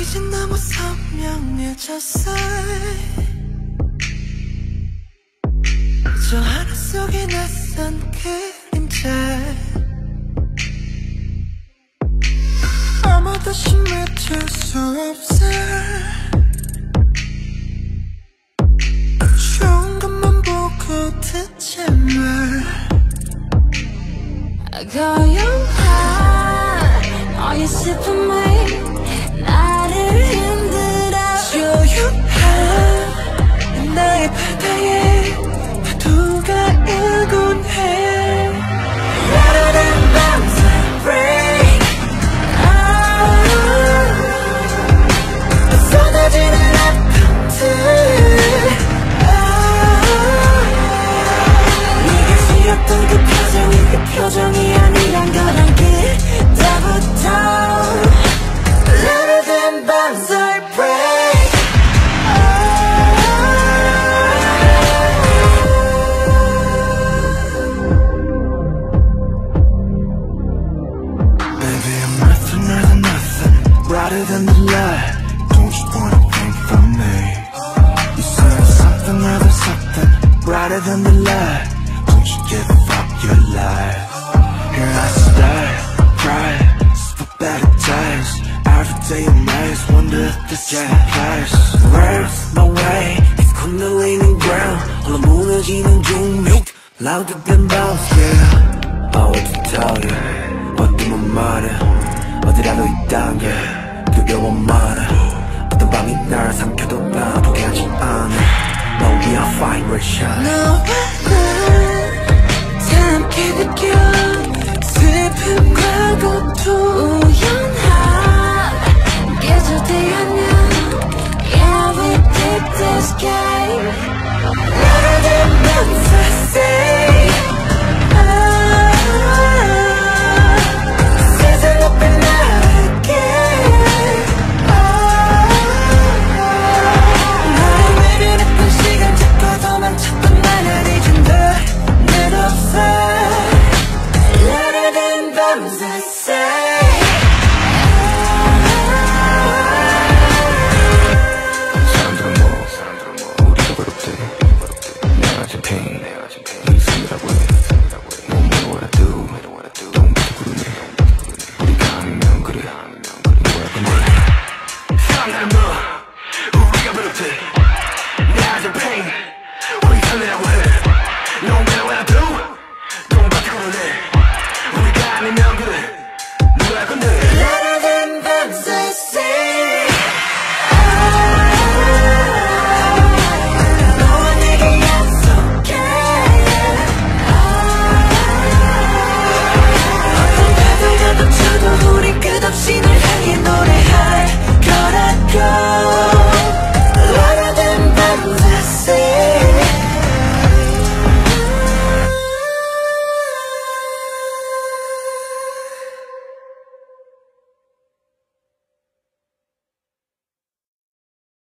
이젠 너무 선명해졌어. 저 하늘 속에 낯선 그림자, 아무도 심해질 수 없어. 좋은 것만 보고 듣지 마. 고요한 너의 슬픔이 나를 흔들어. 조용한 나의 바다에 파도가 일곤 해. 라라란 밤새 break. 쏟아지는 아픔들. 네가 지었던 그 표정이 그 표정이 아니란 걸 알게 때부터. 라라란 밤새 break. Baby, I'm nothing, nothing, nothing brighter than the light. Don't you wanna think from me? You say I'm something, rather something brighter than the light. Don't you give up your life. Here I stay, cry, for better days. Every day amazed, wonder if this is my place. Words, my way, it's 굴러있는 ground. 홀로 무너지는 중력, louder than bounce, yeah. I want to tell you, 어디만 말해, 어디라도 있단 게 두려워 말해. 어떤 밤이 날 삼켜도 나 포기하지 않아. No, we are fine, we're shine. 너와 나 다 함께 느껴 슬픔과 고통. 우연한 계절대 아냐. Yeah, we did this game. Rather than bounce, I say. 세상 앞에 나에게 나를 외면했던 시간 잡고 도망쳤던 나를 잊은 듯 없어. Louder than bombs, I say. 사람들은 뭐 우리가 그렇대. 내가 진 pain, 네 삶이라고 해. No matter what I do, don't be 부르네. 우리가 아니면 그래, 뭐야 근데. 사람들은 뭐 우리가 그렇대. 내가 진 pain, 우리 삶이라고 해. No matter what I do, don't be 부르네. 우리가 아니면